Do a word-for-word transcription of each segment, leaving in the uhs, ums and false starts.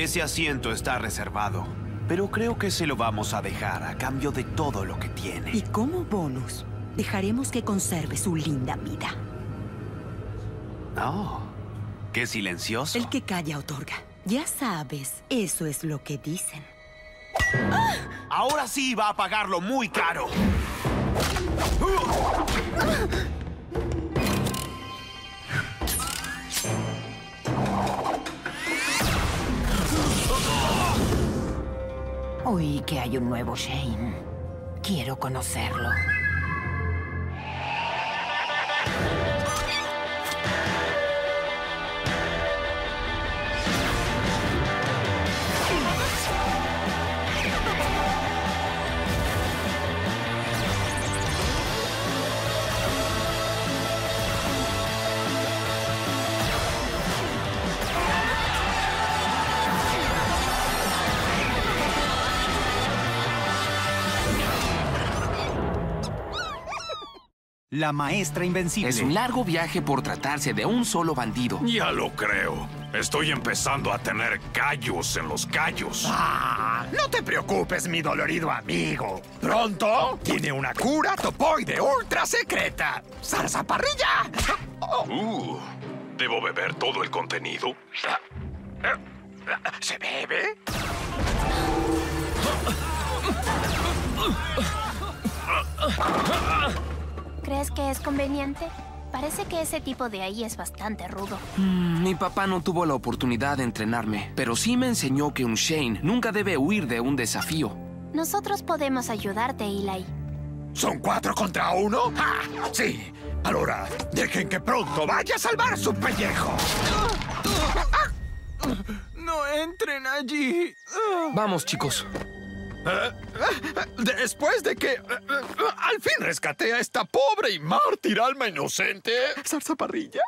Ese asiento está reservado, pero creo que se lo vamos a dejar a cambio de todo lo que tiene. Y como bonus, dejaremos que conserve su linda vida. Oh, qué silencioso. El que calla otorga. Ya sabes, eso es lo que dicen. Ahora sí va a pagarlo muy caro. Oí que hay un nuevo Shane. Quiero conocerlo. La maestra invencible. Es un largo viaje por tratarse de un solo bandido. Ya lo creo. Estoy empezando a tener callos en los callos. Ah, no te preocupes, mi dolorido amigo. Pronto tiene una cura topoide ultra secreta. ¡Zarzaparrilla! Uh, ¿debo beber todo el contenido? ¿Se bebe? ¿Crees que es conveniente? Parece que ese tipo de ahí es bastante rudo. Mm, mi papá no tuvo la oportunidad de entrenarme, pero sí me enseñó que un Shane nunca debe huir de un desafío. Nosotros podemos ayudarte, Eli. ¿Son cuatro contra uno? ¡Ah! Sí. Ahora, dejen que pronto vaya a salvar su pellejo. ¡No entren allí! Vamos, chicos. Después de que al fin rescaté a esta pobre y mártir alma inocente. ¿Zarzaparrilla?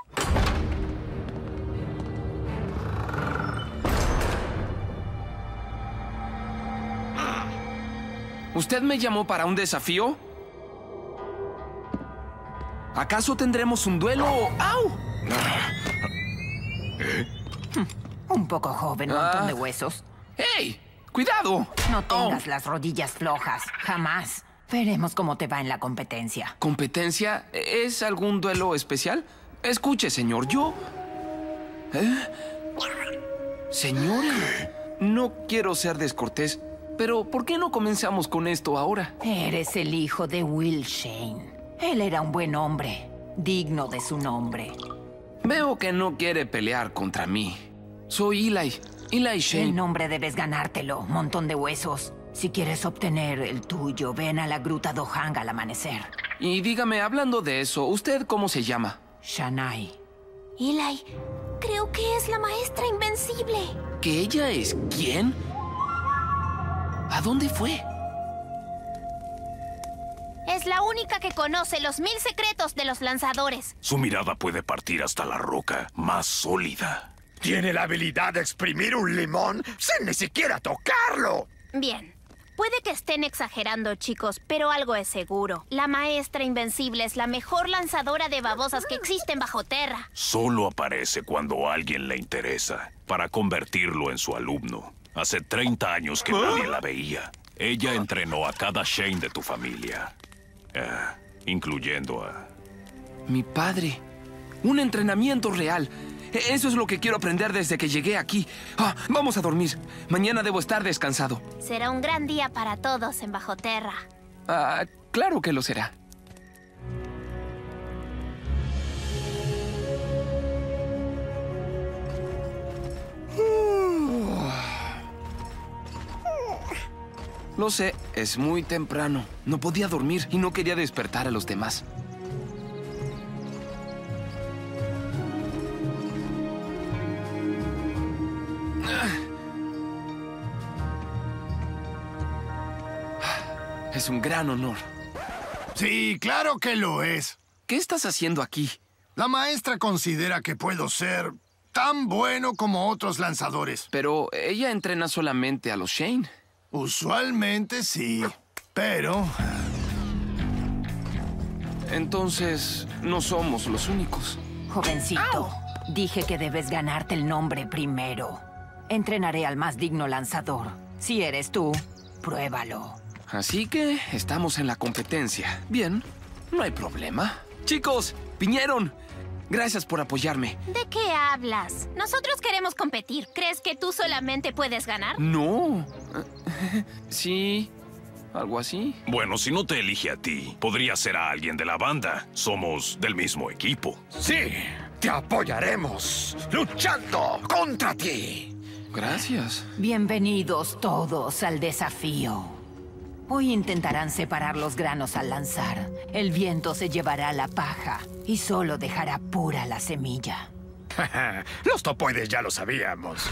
¿Usted me llamó para un desafío? ¿Acaso tendremos un duelo? ¡Au! ¿Eh? Un poco joven, un montón Ah. de huesos. ¡Hey! ¡Cuidado! No tengas Oh. las rodillas flojas, jamás. Veremos cómo te va en la competencia. ¿Competencia? ¿Es algún duelo especial? Escuche, señor, yo... ¿Eh? Señor, no quiero ser descortés, pero ¿por qué no comenzamos con esto ahora? Eres el hijo de Will Shane. Él era un buen hombre, digno de su nombre. Veo que no quiere pelear contra mí. Soy Eli, Eli Shane. El nombre debes ganártelo, montón de huesos. Si quieres obtener el tuyo, ven a la gruta Dohang al amanecer. Y dígame, hablando de eso, ¿usted cómo se llama? Shanai. Eli, creo que es la maestra invencible. ¿Que ella es quién? ¿A dónde fue? Es la única que conoce los mil secretos de los lanzadores. Su mirada puede partir hasta la roca más sólida. Tiene la habilidad de exprimir un limón sin ni siquiera tocarlo. Bien. Puede que estén exagerando, chicos, pero algo es seguro. La maestra invencible es la mejor lanzadora de babosas que existen bajo tierra. Solo aparece cuando a alguien le interesa, para convertirlo en su alumno. Hace treinta años que nadie la veía. Ella entrenó a cada Shane de tu familia. Eh, incluyendo a... Mi padre. Un entrenamiento real. E- Eso es lo que quiero aprender desde que llegué aquí. Ah, vamos a dormir. Mañana debo estar descansado. Será un gran día para todos en bajo tierra. Ah, claro que lo será. Lo sé, es muy temprano. No podía dormir y no quería despertar a los demás. Es un gran honor. Sí, claro que lo es. ¿Qué estás haciendo aquí? La maestra considera que puedo ser tan bueno como otros lanzadores. Pero ella entrena solamente a los Shane. Usualmente sí, pero... Entonces, no somos los únicos. Jovencito, dije que debes ganarte el nombre primero. Entrenaré al más digno lanzador. Si eres tú, pruébalo. Así que estamos en la competencia. Bien, no hay problema. Chicos, vinieron. Gracias por apoyarme. ¿De qué hablas? Nosotros queremos competir. ¿Crees que tú solamente puedes ganar? No. Sí, algo así. Bueno, si no te elige a ti, podría ser a alguien de la banda. Somos del mismo equipo. Sí, te apoyaremos, luchando contra ti. Gracias. Bienvenidos todos al desafío. Hoy intentarán separar los granos al lanzar. El viento se llevará la paja y solo dejará pura la semilla. Los topoides ya lo sabíamos.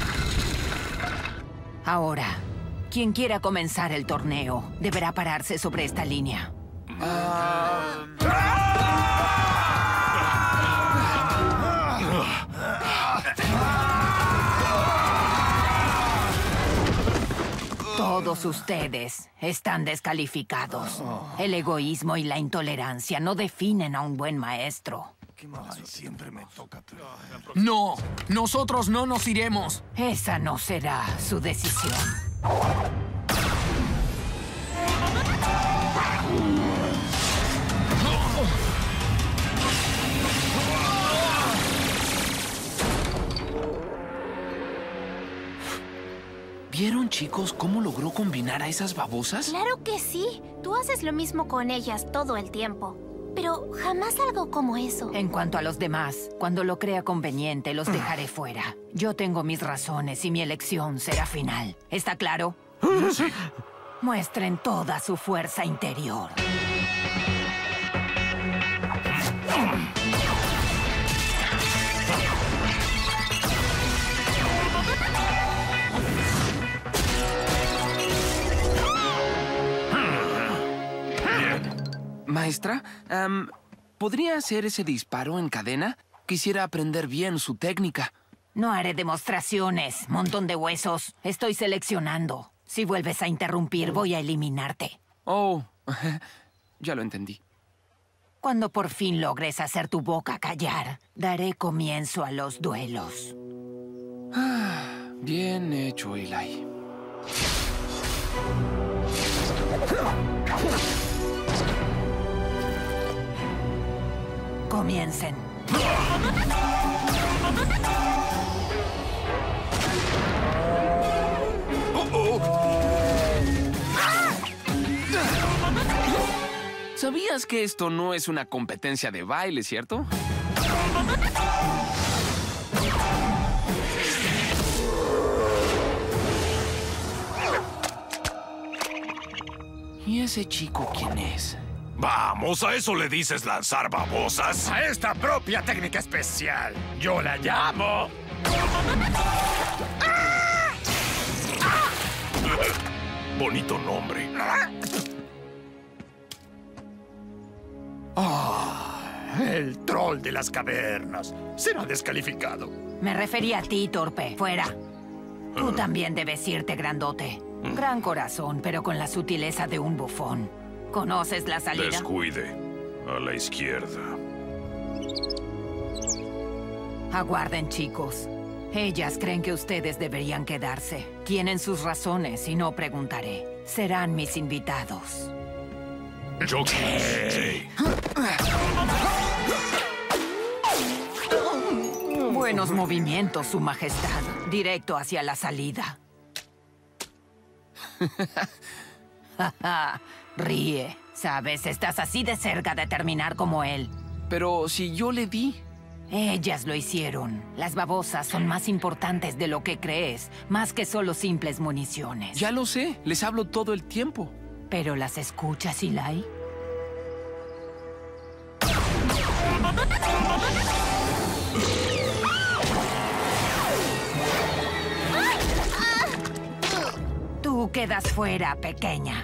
Ahora, quien quiera comenzar el torneo deberá pararse sobre esta línea. Todos ustedes están descalificados. El egoísmo y la intolerancia no definen a un buen maestro. Siempre me toca. No, nosotros no nos iremos. Esa no será su decisión. ¿Vieron, chicos, cómo logró combinar a esas babosas? Claro que sí. Tú haces lo mismo con ellas todo el tiempo. Pero jamás algo como eso. En cuanto a los demás, cuando lo crea conveniente, los dejaré fuera. Yo tengo mis razones y mi elección será final. ¿Está claro? Sí. Muestren toda su fuerza interior. Maestra, um, ¿podría hacer ese disparo en cadena? Quisiera aprender bien su técnica. No haré demostraciones, montón de huesos. Estoy seleccionando. Si vuelves a interrumpir, voy a eliminarte. Oh, ya lo entendí. Cuando por fin logres hacer tu boca callar, daré comienzo a los duelos. Ah, bien hecho, Eli. Comiencen. ¿Sabías que esto no es una competencia de baile, cierto? ¿Y ese chico quién es? Vamos, ¿a eso le dices lanzar babosas? A esta propia técnica especial, yo la llamo... Bonito nombre. Ah, el troll de las cavernas. Será descalificado. Me refería a ti, torpe. Fuera. Tú también debes irte, grandote. Gran corazón, pero con la sutileza de un bufón. ¿Conoces la salida? Descuide. A la izquierda. Aguarden, chicos. Ellas creen que ustedes deberían quedarse. Tienen sus razones y no preguntaré. Serán mis invitados. Yo sí. Buenos movimientos, Su Majestad. Directo hacia la salida. Ríe. Sabes, estás así de cerca de terminar como él. Pero si yo le di... Ellas lo hicieron. Las babosas son más importantes de lo que crees, más que solo simples municiones. Ya lo sé, les hablo todo el tiempo. ¿Pero las escuchas, Eli? Tú quedas fuera, pequeña.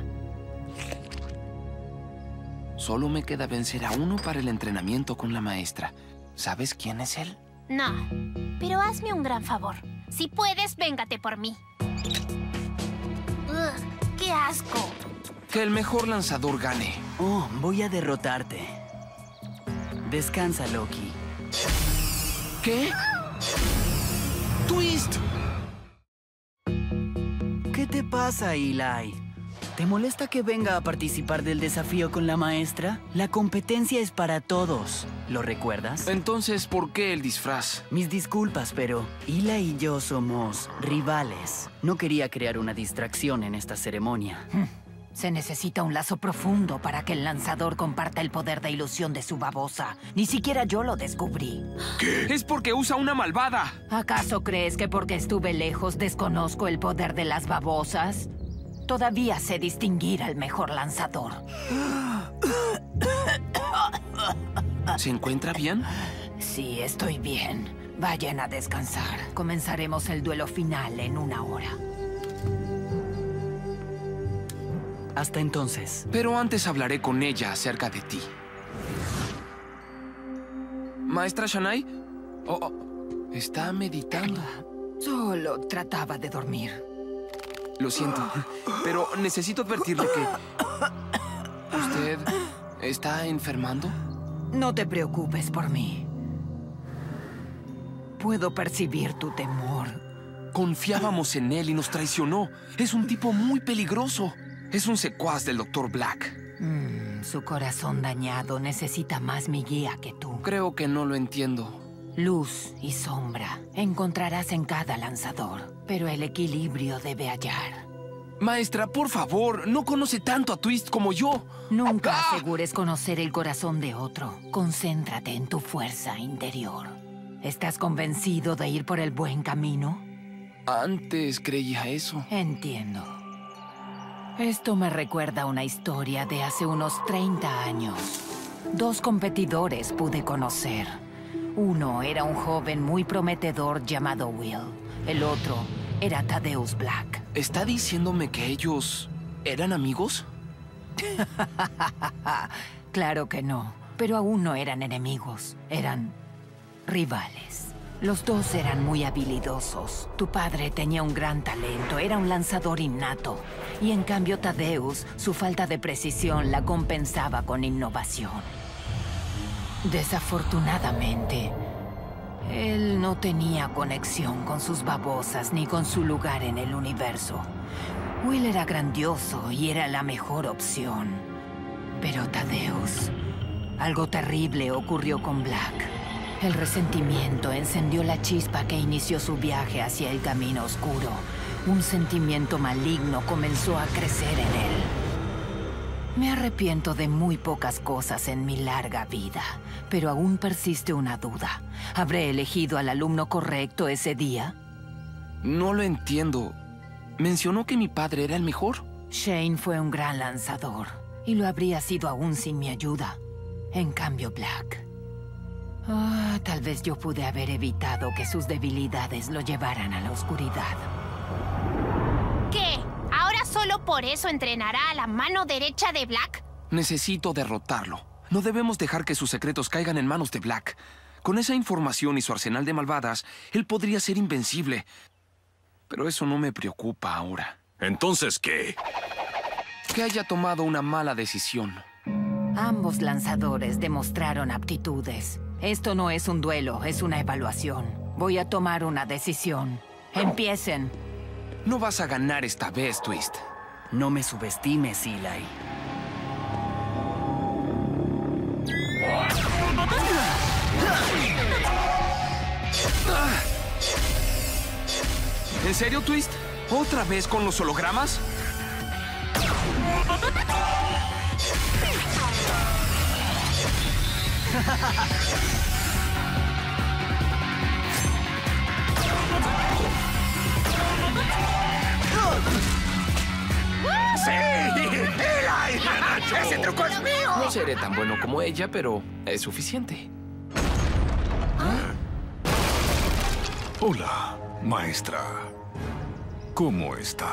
Solo me queda vencer a uno para el entrenamiento con la maestra. ¿Sabes quién es él? No, pero hazme un gran favor. Si puedes, véngate por mí. Ugh, ¡qué asco! Que el mejor lanzador gane. Oh, voy a derrotarte. Descansa, Loki. ¿Qué? ¡Twist! pasa, Eli? ¿Te molesta que venga a participar del desafío con la maestra? La competencia es para todos. ¿Lo recuerdas? Entonces, ¿por qué el disfraz? Mis disculpas, pero Eli y yo somos rivales. No quería crear una distracción en esta ceremonia. Se necesita un lazo profundo para que el lanzador comparta el poder de ilusión de su babosa. Ni siquiera yo lo descubrí. ¿Qué? Es porque usa una malvada. ¿Acaso crees que porque estuve lejos desconozco el poder de las babosas? Todavía sé distinguir al mejor lanzador. ¿Se encuentra bien? Sí, estoy bien. Vayan a descansar. Comenzaremos el duelo final en una hora. Hasta entonces. Pero antes hablaré con ella acerca de ti. ¿Maestra Shanae? Oh, oh, está meditando. Solo trataba de dormir. Lo siento, pero necesito advertirle que... ¿Usted está enfermando? No te preocupes por mí. Puedo percibir tu temor. Confiábamos en él y nos traicionó. Es un tipo muy peligroso. Es un secuaz del doctor Black. Mm, su corazón dañado necesita más mi guía que tú. Creo que no lo entiendo. Luz y sombra encontrarás en cada lanzador, pero el equilibrio debe hallar. Maestra, por favor, no conoce tanto a Twist como yo. Nunca ¡Ah! asegures conocer el corazón de otro. Concéntrate en tu fuerza interior. ¿Estás convencido de ir por el buen camino? Antes creía eso. Entiendo. Esto me recuerda a una historia de hace unos treinta años. Dos competidores pude conocer. Uno era un joven muy prometedor llamado Will. El otro era Thaddeus Black. ¿Está diciéndome que ellos eran amigos? Claro que no, pero aún no eran enemigos. Eran rivales. Los dos eran muy habilidosos. Tu padre tenía un gran talento, era un lanzador innato. Y en cambio Thaddeus, su falta de precisión la compensaba con innovación. Desafortunadamente, él no tenía conexión con sus babosas ni con su lugar en el universo. Will era grandioso y era la mejor opción. Pero Thaddeus, algo terrible ocurrió con Black. El resentimiento encendió la chispa que inició su viaje hacia el camino oscuro. Un sentimiento maligno comenzó a crecer en él. Me arrepiento de muy pocas cosas en mi larga vida, pero aún persiste una duda. ¿Habré elegido al alumno correcto ese día? No lo entiendo. ¿Mencionó que mi padre era el mejor? Shane fue un gran lanzador, y lo habría sido aún sin mi ayuda. En cambio, Black... Ah, tal vez yo pude haber evitado que sus debilidades lo llevaran a la oscuridad. ¿Qué? ¿Ahora solo por eso entrenará a la mano derecha de Black? Necesito derrotarlo. No debemos dejar que sus secretos caigan en manos de Black. Con esa información y su arsenal de malvadas, él podría ser invencible. Pero eso no me preocupa ahora. ¿Entonces qué? Que haya tomado una mala decisión. Ambos lanzadores demostraron aptitudes. Esto no es un duelo, es una evaluación. Voy a tomar una decisión. Empiecen. No vas a ganar esta vez, Twist. No me subestimes, Eli. ¿En serio, Twist? ¿Otra vez con los hologramas? ¡Sí! ¡Eli! ¡Ese truco es mío! No seré tan bueno como ella, pero es suficiente. Hola, maestra. ¿Cómo está?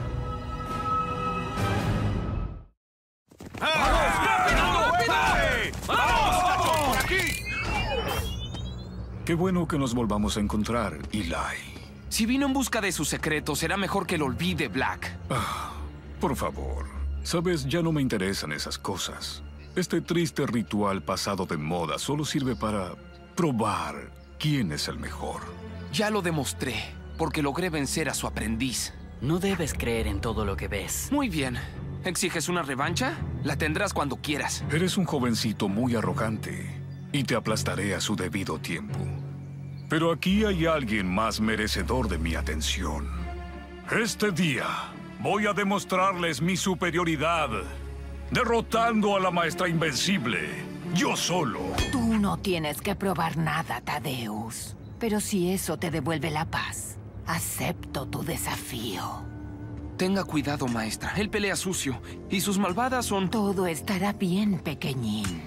Qué bueno que nos volvamos a encontrar, Eli. Si vino en busca de sus secretos, será mejor que lo olvide, Black. Ah, por favor. Sabes, ya no me interesan esas cosas. Este triste ritual pasado de moda solo sirve para probar quién es el mejor. Ya lo demostré, porque logré vencer a su aprendiz. No debes creer en todo lo que ves. Muy bien. ¿Exiges una revancha? La tendrás cuando quieras. Eres un jovencito muy arrogante y te aplastaré a su debido tiempo. Pero aquí hay alguien más merecedor de mi atención. Este día voy a demostrarles mi superioridad, derrotando a la maestra invencible, yo solo. Tú no tienes que probar nada, Thaddeus. Pero si eso te devuelve la paz, acepto tu desafío. Tenga cuidado, maestra. Él pelea sucio y sus malvadas son... Todo estará bien, pequeñín.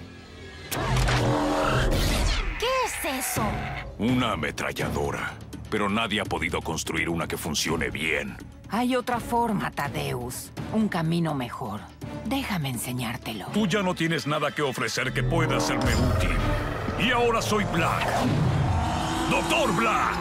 ¿Qué es eso? Una ametralladora. Pero nadie ha podido construir una que funcione bien. Hay otra forma, Thaddeus. Un camino mejor. Déjame enseñártelo. Tú ya no tienes nada que ofrecer que pueda serme útil. Y ahora soy Black. ¡Doctor Black!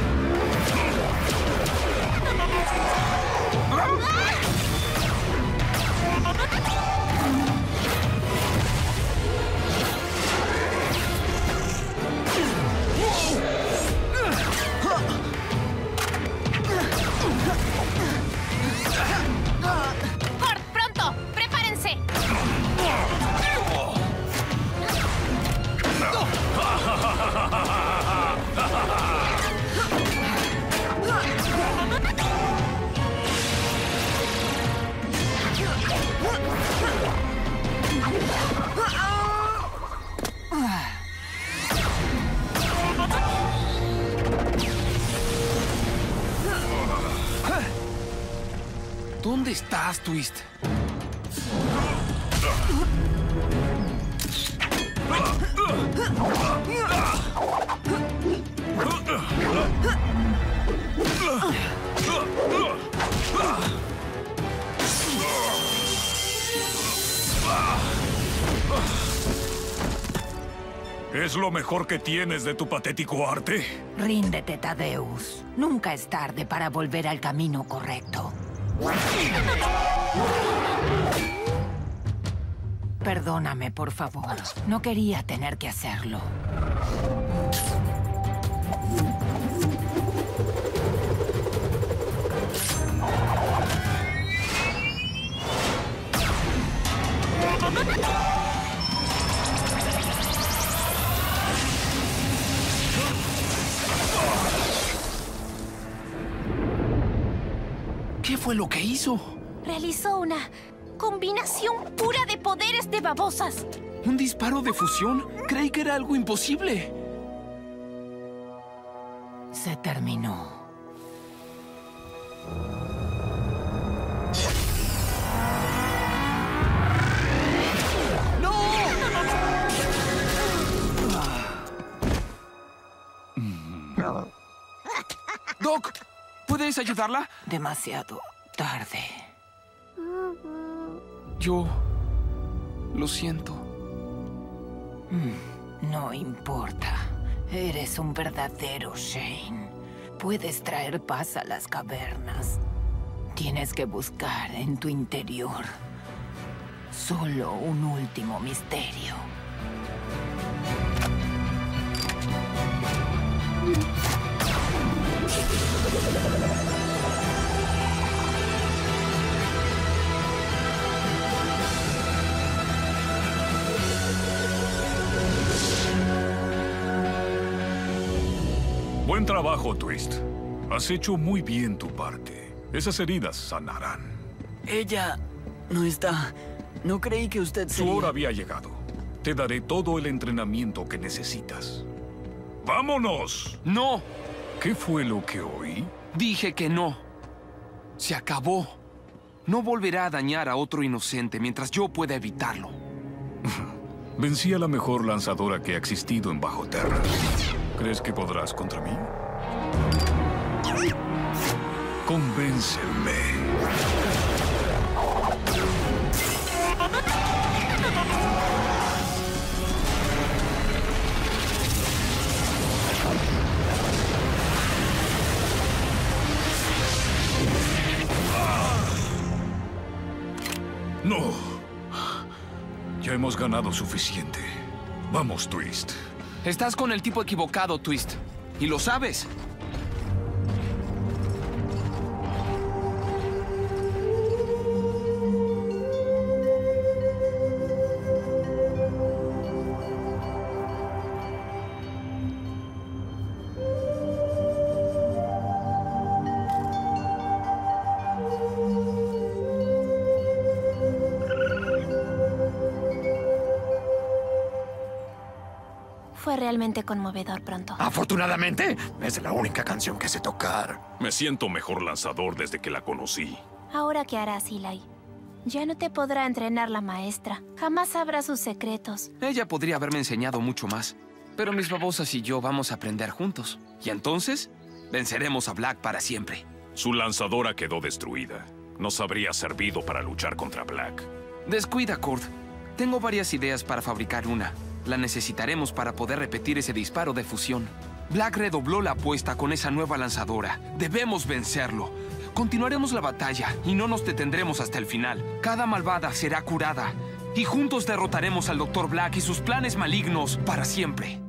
¡Hort, pronto! ¡Prepárense! ¿Dónde estás, Twist? ¿Es lo mejor que tienes de tu patético arte? Ríndete, Thaddeus. Nunca es tarde para volver al camino correcto. Perdóname, por favor. No quería tener que hacerlo. ¿Qué fue lo que hizo? Realizó una combinación pura de poderes de babosas. ¿Un disparo de fusión? Creí que era algo imposible. Se terminó. Doc, ¿puedes ayudarla? Demasiado tarde. Yo... lo siento. Mm, no importa. Eres un verdadero Shane. Puedes traer paz a las cavernas. Tienes que buscar en tu interior solo un último misterio. Buen trabajo, Twist. Has hecho muy bien tu parte. Esas heridas sanarán. Ella no está... No creí que usted Su sería... hora había llegado. Te daré todo el entrenamiento que necesitas. ¡Vámonos! ¡No! ¿Qué fue lo que oí? Dije que no. Se acabó. No volverá a dañar a otro inocente mientras yo pueda evitarlo. Vencí a la mejor lanzadora que ha existido en Bajo Terra. ¿Crees que podrás contra mí? Convénceme. No. Ya hemos ganado suficiente. Vamos, Twist. Estás con el tipo equivocado, Twist. Y lo sabes. Fue realmente conmovedor pronto. Afortunadamente, es la única canción que sé tocar. Me siento mejor lanzador desde que la conocí. ¿Ahora qué harás, Eli? Ya no te podrá entrenar la maestra. Jamás sabrá sus secretos. Ella podría haberme enseñado mucho más. Pero mis babosas y yo vamos a aprender juntos. Y entonces, venceremos a Black para siempre. Su lanzadora quedó destruida. Nos habría servido para luchar contra Black. Descuida, Kurt. Tengo varias ideas para fabricar una. La necesitaremos para poder repetir ese disparo de fusión. Black redobló la apuesta con esa nueva lanzadora. Debemos vencerlo. Continuaremos la batalla y no nos detendremos hasta el final. Cada malvada será curada. Y juntos derrotaremos al doctor Black y sus planes malignos para siempre.